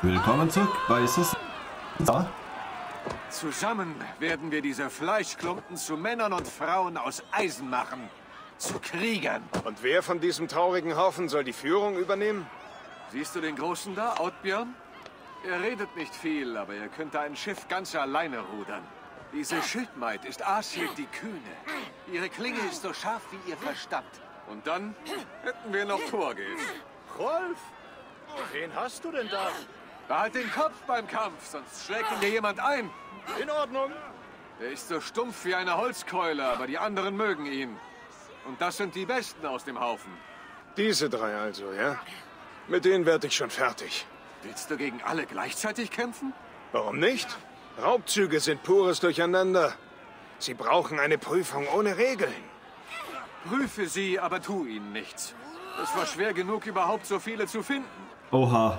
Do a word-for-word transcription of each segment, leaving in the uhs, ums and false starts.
Willkommen zurück bei Assassin's Creed. Zusammen werden wir diese Fleischklumpen zu Männern und Frauen aus Eisen machen. Zu Kriegern. Und wer von diesem traurigen Haufen soll die Führung übernehmen? Siehst du den Großen da, Oddbjörn? Er redet nicht viel, aber er könnte ein Schiff ganz alleine rudern. Diese Schildmaid ist Asil die Kühne. Ihre Klinge ist so scharf wie ihr Verstand. Und dann hätten wir noch Thorgils. Rolf, wen hast du denn da? Behalt den Kopf beim Kampf, sonst schlägt ihn dir jemand ein. In Ordnung. Er ist so stumpf wie eine Holzkeule, aber die anderen mögen ihn. Und das sind die Besten aus dem Haufen. Diese drei also, ja? Mit denen werde ich schon fertig. Willst du gegen alle gleichzeitig kämpfen? Warum nicht? Raubzüge sind pures Durcheinander. Sie brauchen eine Prüfung ohne Regeln. Prüfe sie, aber tu ihnen nichts. Es war schwer genug, überhaupt so viele zu finden. Oha.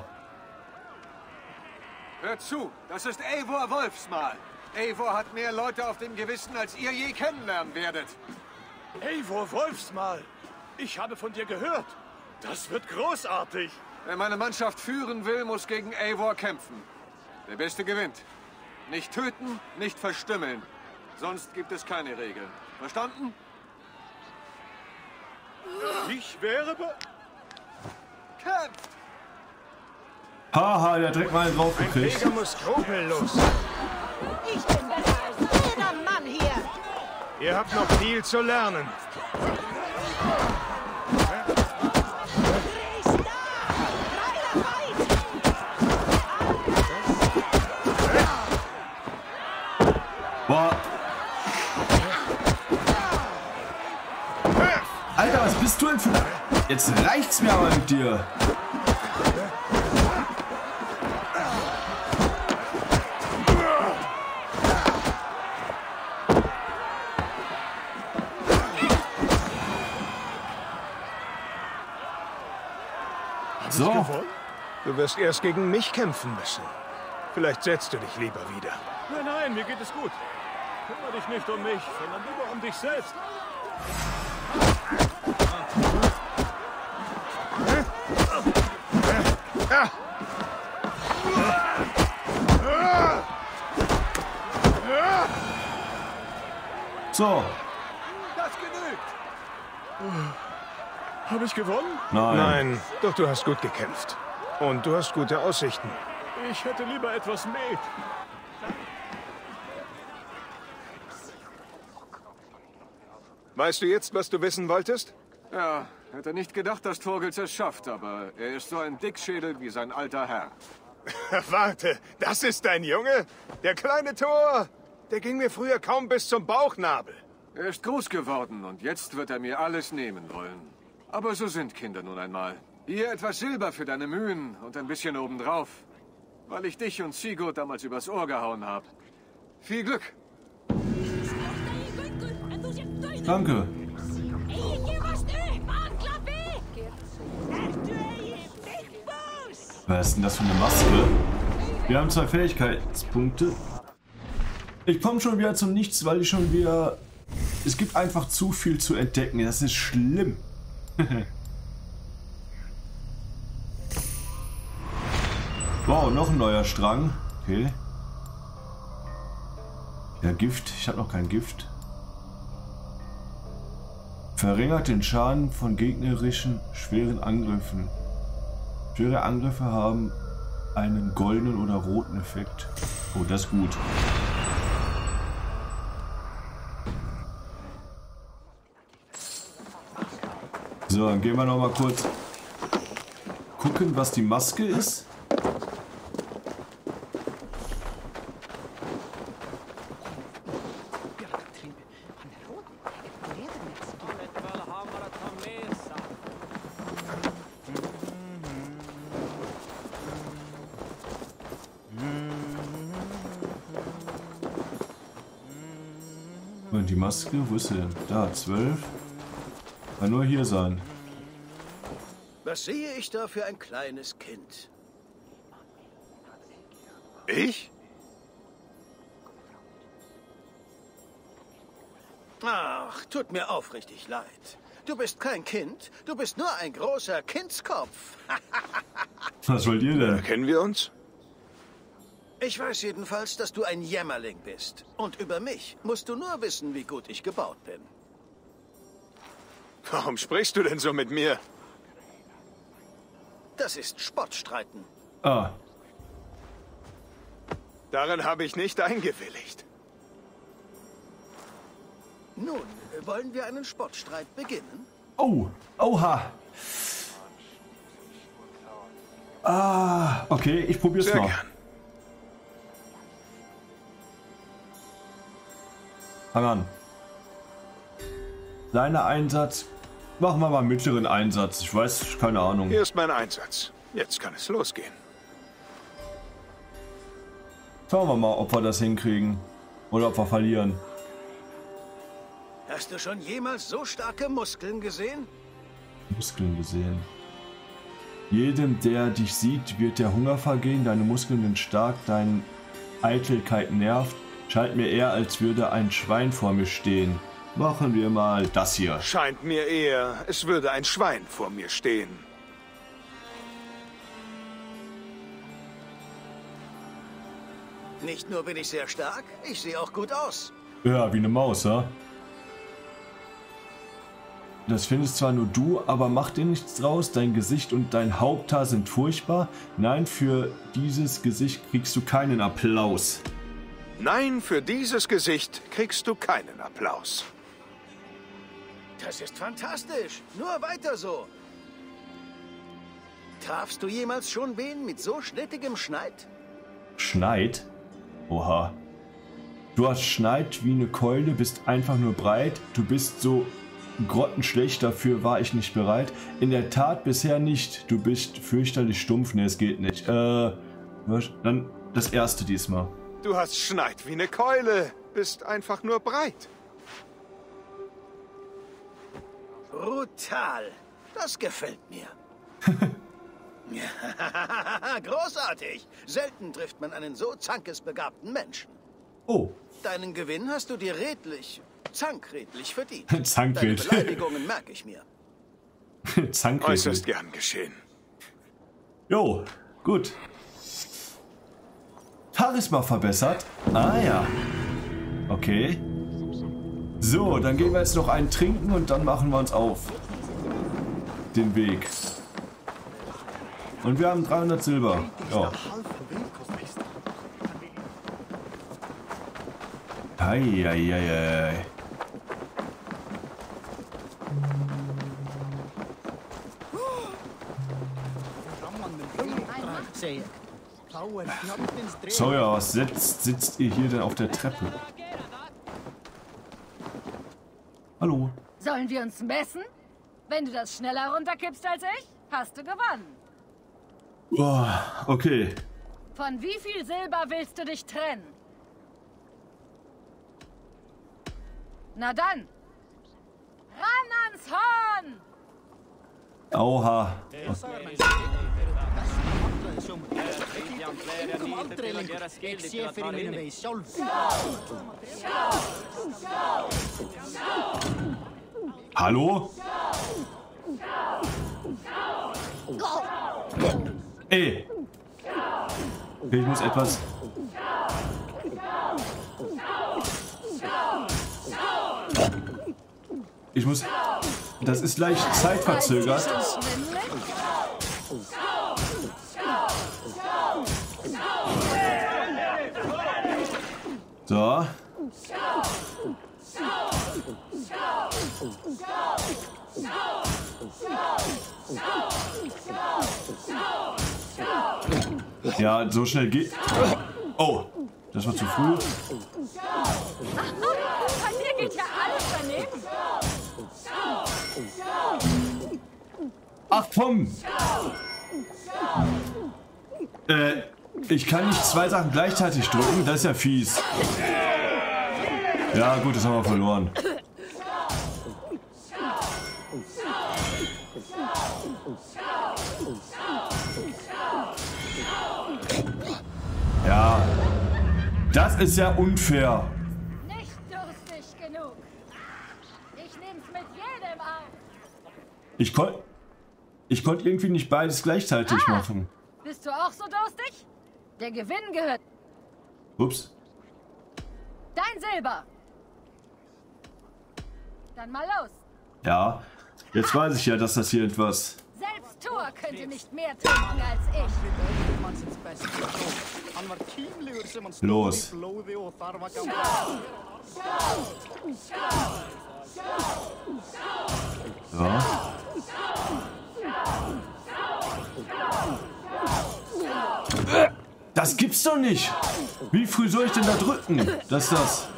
Hört zu, das ist Eivor Wolfsmal. Eivor hat mehr Leute auf dem Gewissen, als ihr je kennenlernen werdet. Eivor Wolfsmal, ich habe von dir gehört. Das wird großartig. Wer meine Mannschaft führen will, muss gegen Eivor kämpfen. Der Beste gewinnt. Nicht töten, nicht verstümmeln. Sonst gibt es keine Regeln. Verstanden? Ich wäre be... Kämpft! Haha, der hat direkt mal einen drauf Ein gekriegt. Krieger muss skrupellos. Ich bin besser als jeder Mann hier. Ihr habt noch viel zu lernen. Boah. Alter, was bist du denn für... Jetzt reicht's mir aber mit dir. So. Du wirst erst gegen mich kämpfen müssen. Vielleicht setzt du dich lieber wieder. Nein, nein, mir geht es gut. Kümmere dich nicht um mich, sondern lieber um dich selbst. So. Das genügt! Habe ich gewonnen? Nein. Nein, doch du hast gut gekämpft. Und du hast gute Aussichten. Ich hätte lieber etwas Met. Weißt du jetzt, was du wissen wolltest? Ja, hätte nicht gedacht, dass Thorgils es schafft, aber er ist so ein Dickschädel wie sein alter Herr. Warte, das ist dein Junge? Der kleine Thor? Der ging mir früher kaum bis zum Bauchnabel. Er ist groß geworden und jetzt wird er mir alles nehmen wollen. Aber so sind Kinder nun einmal. Hier etwas Silber für deine Mühen und ein bisschen obendrauf. Weil ich dich und Sigurd damals übers Ohr gehauen habe. Viel Glück! Danke. Was ist denn das für eine Maske? Wir haben zwei Fähigkeitspunkte. Ich komme schon wieder zum Nichts, weil ich schon wieder... Es gibt einfach zu viel zu entdecken. Das ist schlimm. Wow, noch ein neuer Strang. Okay. Ja, Gift. Ich habe noch kein Gift. Verringert den Schaden von gegnerischen schweren Angriffen. Schwere Angriffe haben einen goldenen oder roten Effekt. Oh, das ist gut. So, dann gehen wir noch mal kurz gucken, was die Maske ist. Und die Maske, wo ist sie denn? Da, zwölf. Kann nur hier sein. Was sehe ich da für ein kleines Kind? Ich? Ach, tut mir aufrichtig leid. Du bist kein Kind, du bist nur ein großer Kindskopf. Was wollt ihr denn? Kennen wir uns? Ich weiß jedenfalls, dass du ein Jämmerling bist. Und über mich musst du nur wissen, wie gut ich gebaut bin. Warum sprichst du denn so mit mir? Das ist Spottstreiten. Ah. Darin habe ich nicht eingewilligt. Nun, wollen wir einen Spottstreit beginnen? Oh. Oha. Ah. Okay, ich probier's Sehr mal. gern. Fang an. Kleiner Einsatz. Machen wir mal mittleren Einsatz. Ich weiß, keine Ahnung. Hier ist mein Einsatz. Jetzt kann es losgehen. Schauen wir mal, ob wir das hinkriegen. Oder ob wir verlieren. Hast du schon jemals so starke Muskeln gesehen? Muskeln gesehen. Jedem, der dich sieht, wird der Hunger vergehen. Deine Muskeln sind stark, deine Eitelkeit nervt. Scheint mir eher, als würde ein Schwein vor mir stehen. Machen wir mal das hier. Scheint mir eher, es würde ein Schwein vor mir stehen. Nicht nur bin ich sehr stark, ich sehe auch gut aus. Ja, wie eine Maus, ja? Das findest zwar nur du, aber mach dir nichts draus. Dein Gesicht und dein Haupthaar sind furchtbar. Nein, für dieses Gesicht kriegst du keinen Applaus. Nein, für dieses Gesicht kriegst du keinen Applaus. Das ist fantastisch. Nur weiter so. Trafst du jemals schon wen mit so schnittigem Schneid? Schneid? Oha. Du hast Schneid wie eine Keule, bist einfach nur breit. Du bist so grottenschlecht, dafür war ich nicht bereit. In der Tat bisher nicht. Du bist fürchterlich stumpf. Ne, es geht nicht. Äh, was? Dann das erste diesmal. Du hast Schneid wie eine Keule, bist einfach nur breit. Brutal. Das gefällt mir. Großartig. Selten trifft man einen so zankesbegabten Menschen. Oh. Deinen Gewinn hast du dir redlich, zankredlich verdient. Zankredlich. Deine Beleidigungen merke ich mir. Zankredlich. Äußerst gern geschehen. Jo, gut. Charisma verbessert. Ah ja. Okay. So, dann gehen wir jetzt noch einen trinken und dann machen wir uns auf den Weg. Und wir haben dreihundert Silber. Ja. Eieiei. So, ja, was sitzt, sitzt ihr hier denn auf der Treppe? Hallo. Sollen wir uns messen? Wenn du das schneller runterkippst als ich, hast du gewonnen. Oh, okay. Von wie viel Silber willst du dich trennen? Na dann, ran ans Horn! Oha. Hallo? Ey! Okay, ich muss etwas... Ich muss... Das ist leicht zeitverzögert. So. Ja, so schnell geht... Oh, das war zu früh. Bei dir geht ja alles daneben. Ach komm! Äh, ich kann nicht zwei Sachen gleichzeitig drücken, das ist ja fies. Ja gut, das haben wir verloren. Ja, das ist ja unfair. Nicht durstig genug. Ich nehm's mit jedem auf. Ich konnte ich konnt irgendwie nicht beides gleichzeitig Ah, machen. Bist du auch so durstig? Der Gewinn gehört... Ups. Dein Silber. Dann mal los. Ja, jetzt weiß ich ja, dass das hier etwas... Selbst Thor könnte nicht mehr trinken als ich. Los. Ja. Das gibt's doch nicht! Wie früh soll ich denn da drücken? Dass das...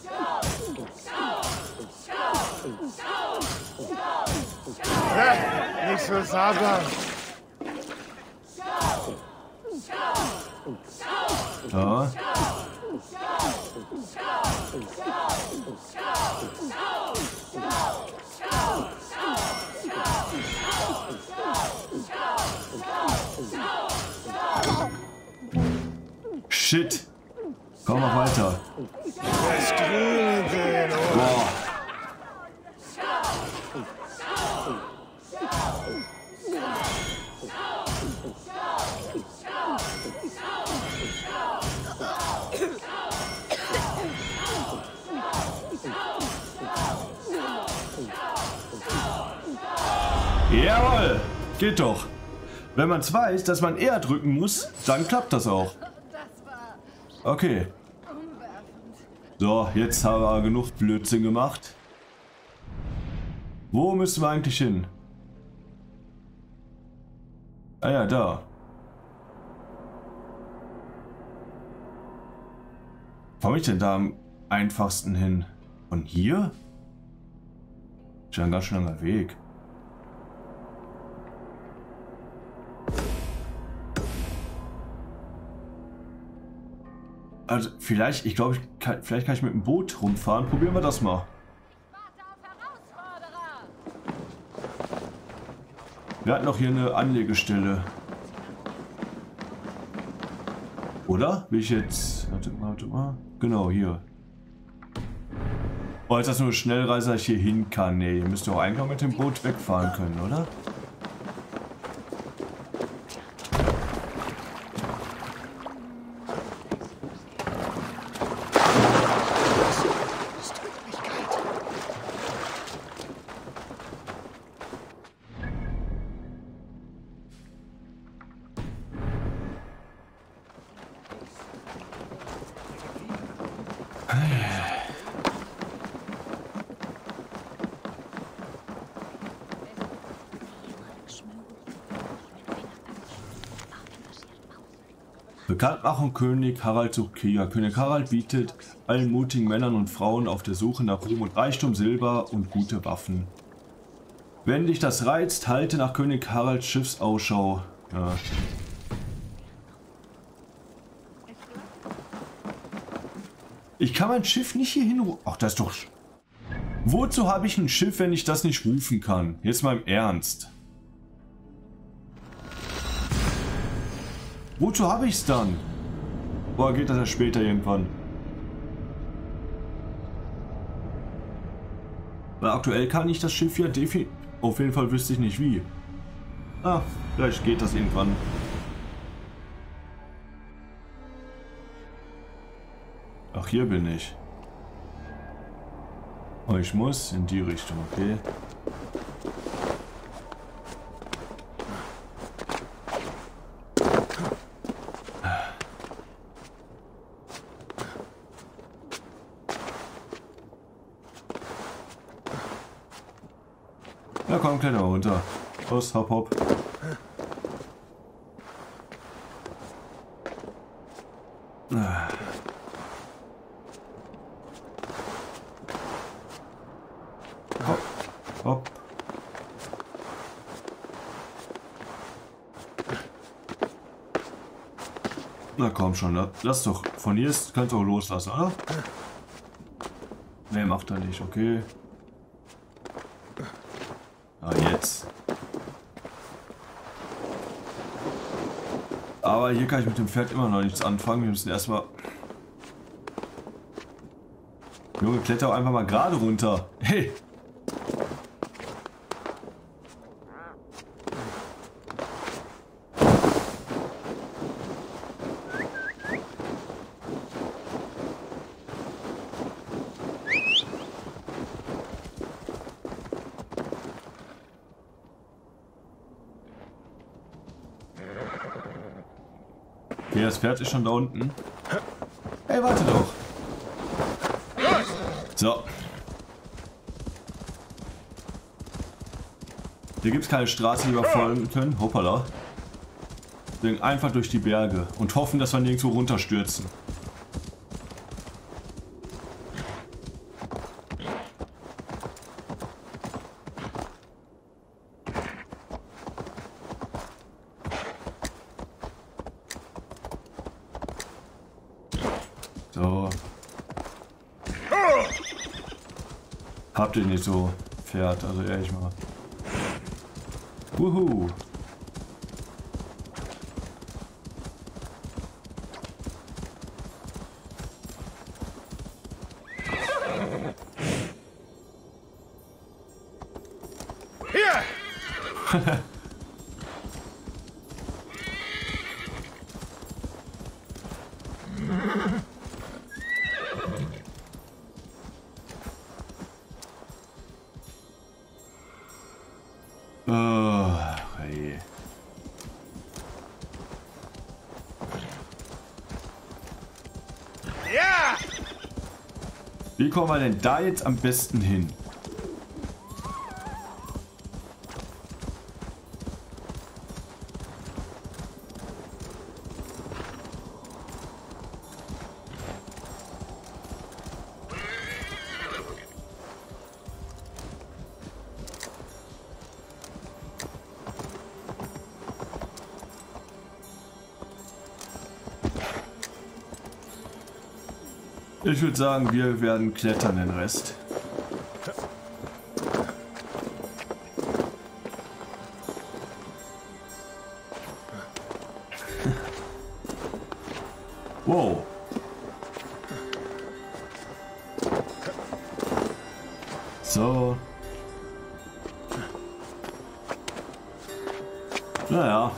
Ja, nicht so sabbern. Ja. Shit. Komm noch weiter. Das Grün in den Ohren. Boah. Jawohl. Geht doch. Wenn man es weiß, dass man eher drücken muss, dann klappt das auch. Das war Okay. umwerfend. So, jetzt haben wir genug Blödsinn gemacht. Wo müssen wir eigentlich hin? Ah ja, da. Wo komme ich denn da am einfachsten hin? Von hier? Ist ja ein ganz schön langer Weg. Also vielleicht, ich glaube, ich kann, vielleicht kann ich mit dem Boot rumfahren. Probieren wir das mal. Warte auf Herausforderer. Wir hatten noch hier eine Anlegestelle. Oder? Will ich jetzt... Warte mal, warte mal. Genau, hier. Oh, ist das nur eine Schnellreise, dass ich hier hin kann? Nee, ihr müsst doch eigentlich auch mit dem Boot wegfahren können, oder? Bekanntmachung: König Harald sucht Krieger. König Harald bietet allen mutigen Männern und Frauen auf der Suche nach Ruhm und Reichtum Silber und gute Waffen. Wenn dich das reizt, halte nach König Haralds Schiffsausschau. Ja. Ich kann mein Schiff nicht hier hin... Ach, das ist doch... Wozu habe ich ein Schiff, wenn ich das nicht rufen kann? Jetzt mal im Ernst. Wozu habe ich es dann? Oder geht das ja später irgendwann? Weil aktuell kann ich das Schiff ja definitiv... Auf jeden Fall wüsste ich nicht wie. Ah, vielleicht geht das irgendwann. Ach, hier bin ich. Oh, ich muss in die Richtung, okay. Na komm, kletter mal runter. Los, hopp, hopp. Hopp, hopp. Na komm schon, lass doch. Von hier ist, kannst du auch loslassen, oder? Ne, macht er nicht, okay. Ah, jetzt. Aber hier kann ich mit dem Pferd immer noch nichts anfangen. Wir müssen erstmal... Junge, kletter auch einfach mal gerade runter. Hey! Okay, das Pferd ist schon da unten. Ey, warte doch. So. Hier gibt es keine Straße, die wir folgen können. Hoppala. Deswegen einfach durch die Berge und hoffen, dass wir nirgendwo runterstürzen. So. Habt ihr nicht so Pferd, also ehrlich mal. Wuhu. Hier! Oh, hey. Ja! Wie kommen wir denn da jetzt am besten hin? Ich würde sagen, wir werden klettern den Rest. Wow. So. Naja.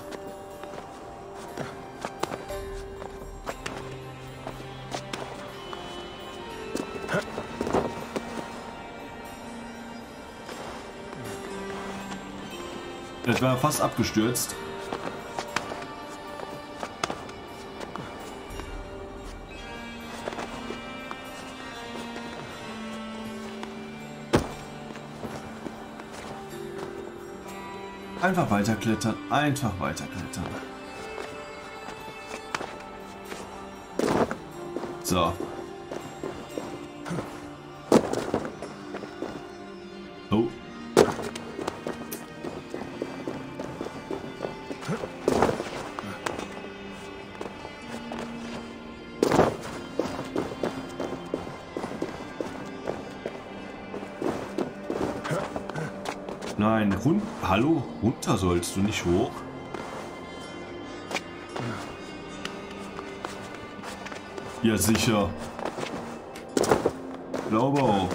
Jetzt war er fast abgestürzt. Einfach weiterklettern, einfach weiterklettern. So. Oh. Nein, run hallo, runter sollst du nicht hoch. Ja, sicher. Glaube auch.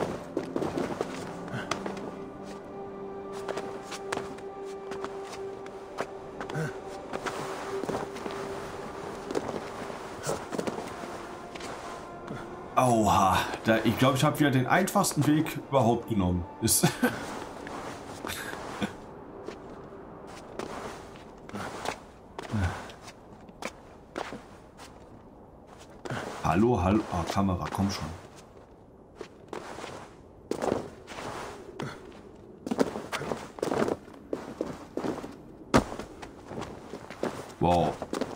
Aua, da, ich glaube, ich habe wieder den einfachsten Weg überhaupt genommen. Ist Hallo, hallo, oh, Kamera, komm schon. Wow.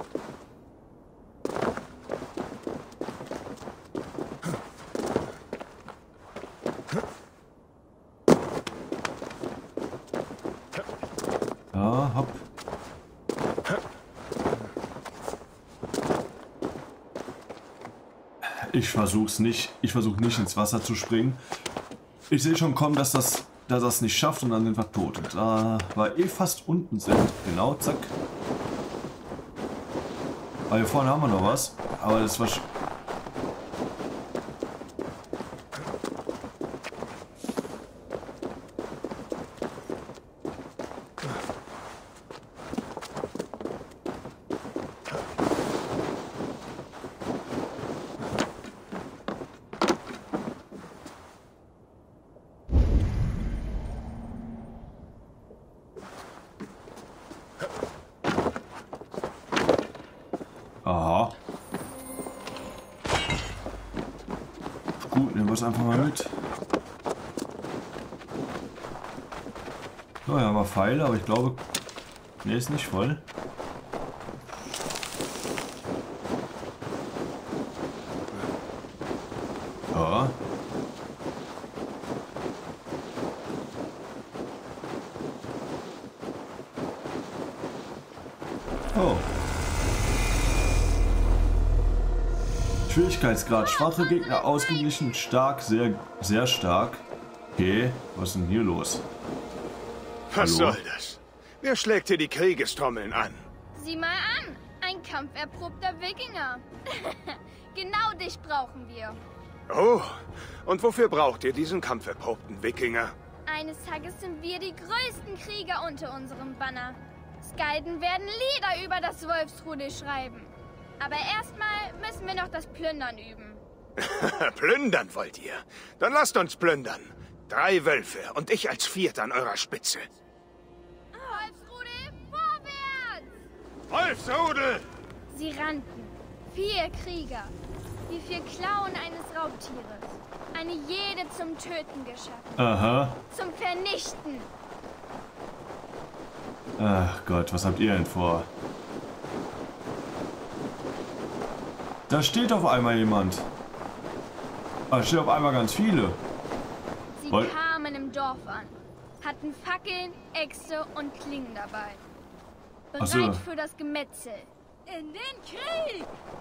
Ja, hopp. Ich versuch's nicht. Ich versuche nicht ins Wasser zu springen. Ich sehe schon kommen, dass das, dass das nicht schafft und dann sind wir tot. Und da wir eh fast unten sind. Genau, zack. Aber hier vorne haben wir noch was. Aber das war... Aha. Gut, nehmen wir es einfach mal mit. So, ja, haben wir Pfeile, aber ich glaube... Ne, ist nicht voll. Ja. Oh. Schwierigkeitsgrad. Schwache Gegner, ausgeglichen, stark, sehr, sehr stark. Okay, was ist denn hier los? Was Hallo? soll das? Wer schlägt hier die Kriegestrommeln an? Sieh mal an, ein kampferprobter Wikinger. Genau dich brauchen wir. Oh, und wofür braucht ihr diesen kampferprobten Wikinger? Eines Tages sind wir die größten Krieger unter unserem Banner. Skalden werden Lieder über das Wolfsrudel schreiben. Aber erstmal müssen wir noch das Plündern üben. Plündern wollt ihr? Dann lasst uns plündern. Drei Wölfe und ich als Vierter an eurer Spitze. Wolfsrudel, vorwärts! Wolfsrudel! Sie rannten. Vier Krieger. Wie vier Klauen eines Raubtieres. Eine jede zum Töten geschaffen. Aha. Zum Vernichten. Ach Gott, was habt ihr denn vor? Da steht auf einmal jemand. Da steht auf einmal ganz viele. Sie Woll- kamen im Dorf an, hatten Fackeln, Äxte und Klingen dabei. Ach Bereit so. für das Gemetzel. In den Krieg!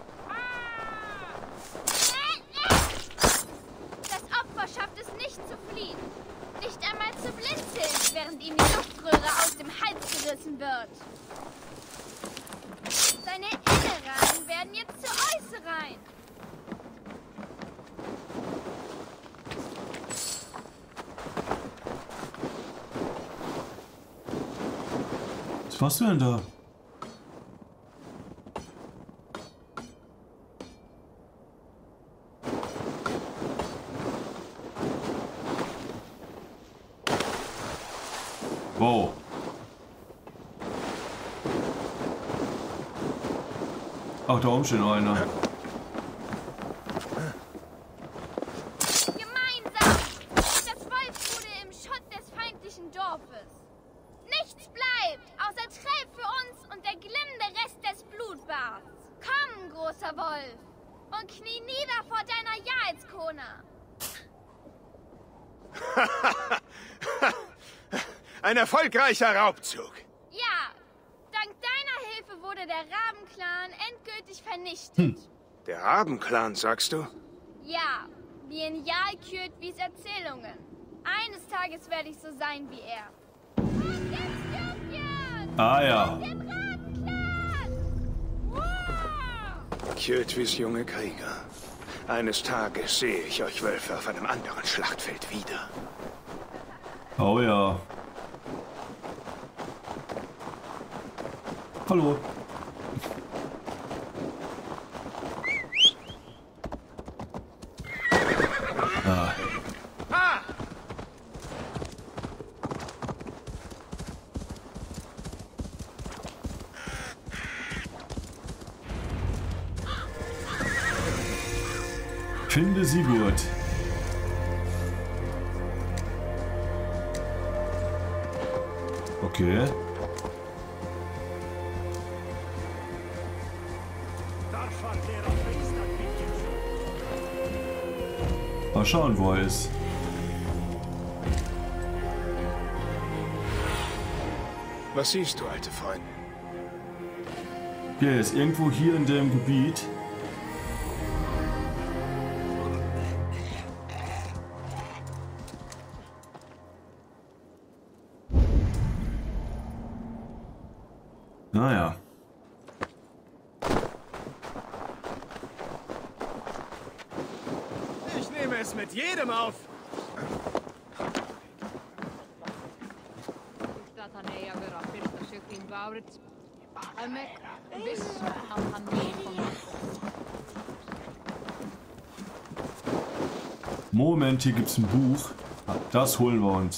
Das Opfer schafft es nicht zu fliehen. Nicht einmal zu blinzeln, während ihm die Luftröhre aus dem Hals gerissen wird. Seine Innenrahmen werden jetzt zu Äußereien. Was machst du denn da? Wow. Ach, da oben steht noch einer. Gemeinsam! Das Wolfsrudel im Schutt des feindlichen Dorfes. Nichts bleibt, außer Träll für uns und der glimmende Rest des Blutbads. Komm, großer Wolf, und knie nieder vor deiner Jaelskona. Ein erfolgreicher Raubzug. Ja, dank deiner Hilfe wurde der Rabenclan endgültig vernichtet. Der Rabenclan, sagst du? Ja, wie in Jarl Kjøtvis Erzählungen. Eines Tages werde ich so sein wie er. Und jetzt Jötbjörn! Ah ja. Dem Rabenclan! Wow! Kjøtvis junge Krieger. Eines Tages sehe ich euch Wölfe auf einem anderen Schlachtfeld wieder. Oh ja. Hallo. Ah. Ha! Finde Sigurd. Okay. Mal schauen, wo er ist. Was siehst du, alte Freund? Okay, er ist irgendwo hier in dem Gebiet. Naja. Ich nehme es mit jedem auf. Moment, hier gibt's ein Buch. Das holen wir uns.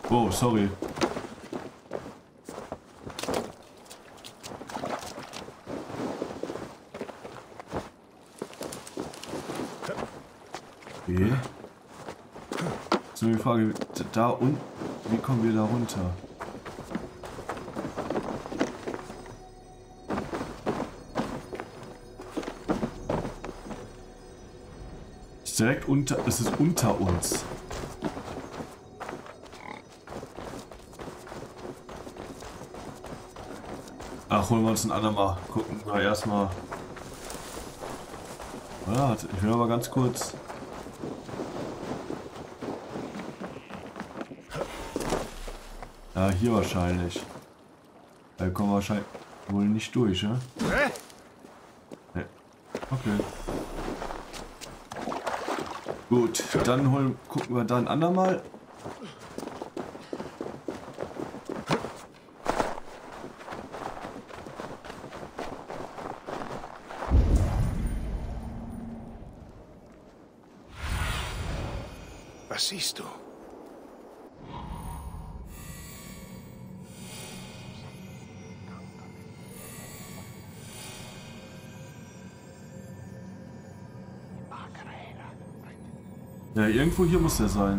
Oh, sorry. Okay. So die Frage, da unten, wie kommen wir da runter? Ist direkt unter, es ist unter uns. Ach, holen wir uns ein andermal. Gucken wir erstmal. Ja, ich will aber ganz kurz. Ja, hier wahrscheinlich. Da kommen wir wahrscheinlich wohl nicht durch, ne? Nee. Okay. Gut, dann holen, gucken wir dann andermal. Was siehst du? Ja, irgendwo hier muss der sein.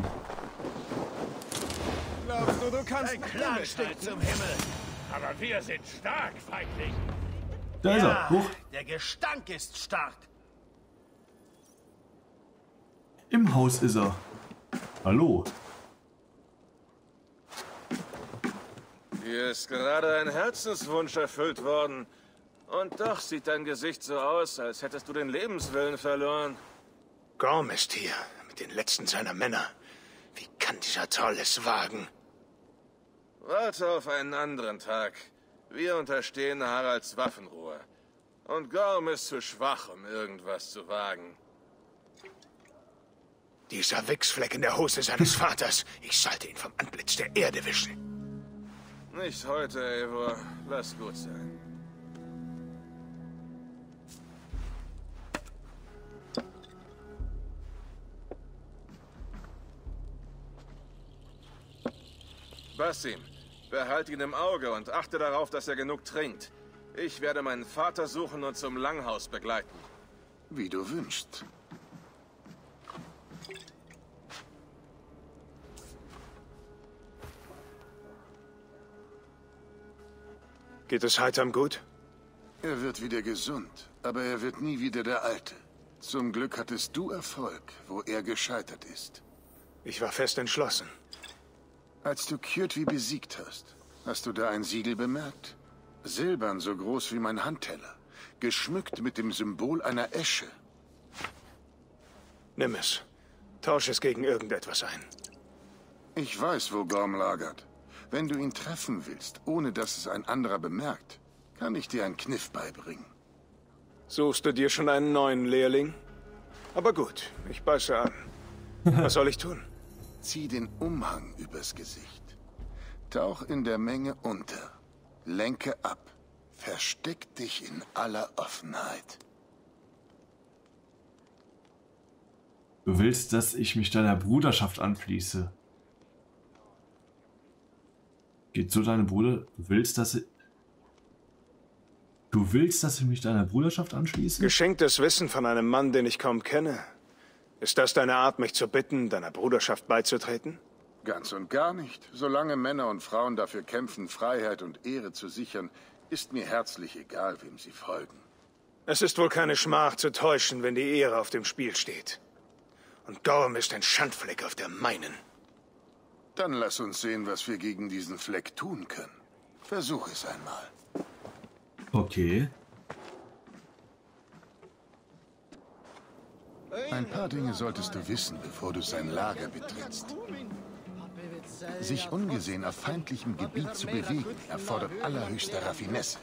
Glaubst du, du kannst Ein Klangstück zum Himmel. Aber wir sind stark, Feigling. Da ist er. Hoch. Der Gestank ist stark. Im Haus ist er. Hallo. Dir ist gerade ein Herzenswunsch erfüllt worden. Und doch sieht dein Gesicht so aus, als hättest du den Lebenswillen verloren. Gorm ist hier, mit den letzten seiner Männer. Wie kann dieser Troll es wagen? Warte auf einen anderen Tag. Wir unterstehen Haralds Waffenruhe. Und Gorm ist zu schwach, um irgendwas zu wagen. Dieser Wichsfleck in der Hose seines Vaters. Ich sollte ihn vom Antlitz der Erde wischen. Nicht heute, Eivor. Lass gut sein. Basim, behalt ihn im Auge und achte darauf, dass er genug trinkt. Ich werde meinen Vater suchen und zum Langhaus begleiten. Wie du wünschst. Geht es Heitam gut? Er wird wieder gesund, aber er wird nie wieder der Alte. Zum Glück hattest du Erfolg, wo er gescheitert ist. Ich war fest entschlossen. Als du Kjotvi besiegt hast, hast du da ein Siegel bemerkt? Silbern so groß wie mein Handteller, geschmückt mit dem Symbol einer Esche. Nimm es. Tausch es gegen irgendetwas ein. Ich weiß, wo Gorm lagert. Wenn du ihn treffen willst, ohne dass es ein anderer bemerkt, kann ich dir einen Kniff beibringen. Suchst du dir schon einen neuen Lehrling? Aber gut, ich beiße an. Was soll ich tun? Zieh den Umhang übers Gesicht. Tauch in der Menge unter. Lenke ab. Versteck dich in aller Offenheit. Du willst, dass ich mich deiner Bruderschaft anschließe. Geht so deine Bruder? Du willst, dass ich... Du willst, dass ich mich deiner Bruderschaft anschließe? Geschenktes Wissen von einem Mann, den ich kaum kenne. Ist das deine Art, mich zu bitten, deiner Bruderschaft beizutreten? Ganz und gar nicht. Solange Männer und Frauen dafür kämpfen, Freiheit und Ehre zu sichern, ist mir herzlich egal, wem sie folgen. Es ist wohl keine Schmach zu täuschen, wenn die Ehre auf dem Spiel steht. Und Gorm ist ein Schandfleck auf der meinen. Dann lass uns sehen, was wir gegen diesen Fleck tun können. Versuch es einmal. Okay. Ein paar Dinge solltest du wissen, bevor du sein Lager betrittst. Sich ungesehen auf feindlichem Gebiet zu bewegen, erfordert allerhöchste Raffinesse.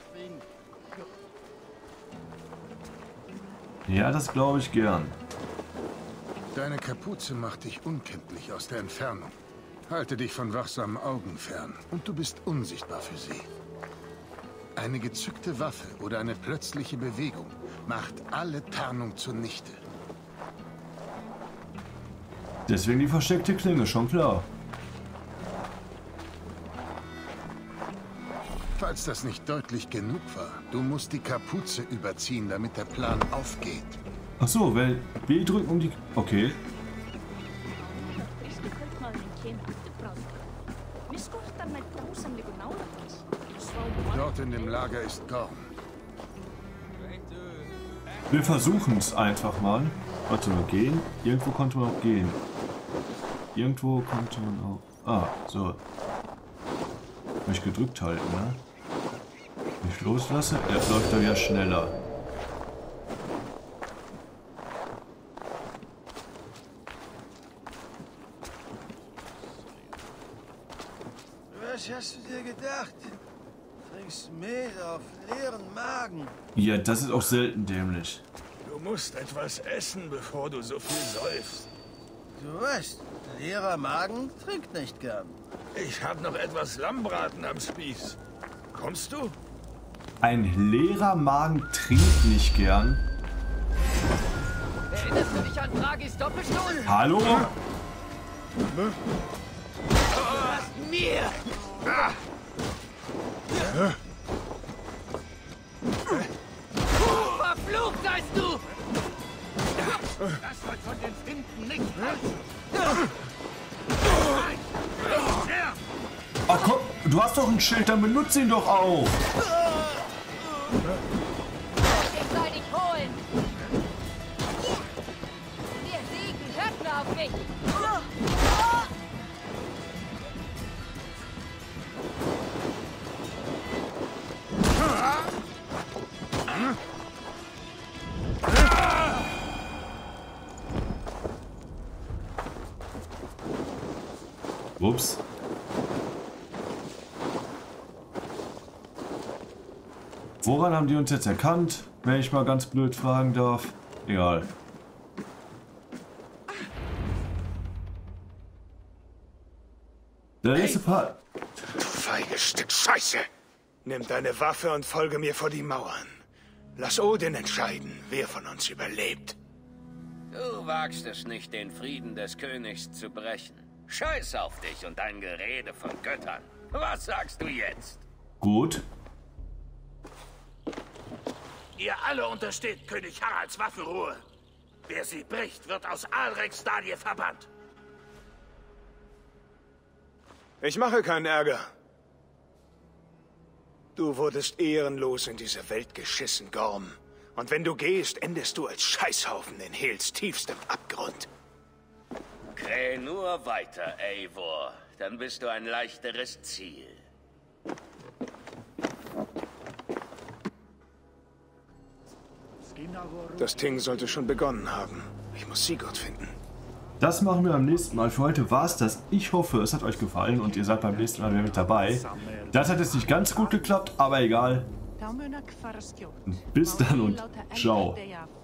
Ja, das glaube ich gern. Deine Kapuze macht dich unkenntlich aus der Entfernung. Halte dich von wachsamen Augen fern und du bist unsichtbar für sie. Eine gezückte Waffe oder eine plötzliche Bewegung macht alle Tarnung zunichte. Deswegen die versteckte Klinge, schon klar. Falls das nicht deutlich genug war, du musst die Kapuze überziehen, damit der Plan aufgeht. Ach so, weil B drücken um die... Okay. Dort in dem Lager ist Gorm. Wir versuchen es einfach mal. Warte mal, gehen. Irgendwo konnte man auch gehen. Irgendwo konnte man auch... Ah, so. Wenn ich gedrückt halten, ne? Wenn ich loslasse, er läuft da wieder schneller. Was hast du dir gedacht? Trinkst Mehl auf leeren Magen. Ja, das ist auch selten dämlich. Du musst etwas essen, bevor du so viel säufst. Du weißt, leerer Magen trinkt nicht gern. Ich habe noch etwas Lammbraten am Spieß. Kommst du? Ein leerer Magen trinkt nicht gern. Erinnerst du dich an Dragis Doppelstoß? Hallo? Mir! Ah. Verflucht seist du! Das wird von den Finden nicht passen. Ach komm, du hast doch ein Schild, dann benutze ihn doch auch. Ich soll dich holen. Wir siegen, hört nur auf mich. Ups. Woran haben die uns jetzt erkannt, wenn ich mal ganz blöd fragen darf? Egal. Der nächste Part. Du feiges Stück Scheiße! Nimm deine Waffe und folge mir vor die Mauern. Lass Odin entscheiden, wer von uns überlebt. Du wagst es nicht, den Frieden des Königs zu brechen. Scheiß auf dich und dein Gerede von Göttern. Was sagst du jetzt? Gut. Ihr alle untersteht König Haralds Waffenruhe. Wer sie bricht, wird aus Alrekstadie verbannt. Ich mache keinen Ärger. Du wurdest ehrenlos in diese Welt geschissen, Gorm. Und wenn du gehst, endest du als Scheißhaufen in Hels tiefstem Abgrund. Kräh nur weiter, Eivor. Dann bist du ein leichteres Ziel. Das Ting sollte schon begonnen haben. Ich muss Sigurd finden. Das machen wir beim nächsten Mal. Für heute war es das. Ich hoffe, es hat euch gefallen und ihr seid beim nächsten Mal wieder mit dabei. Das hat jetzt nicht ganz gut geklappt, aber egal. Bis dann und ciao.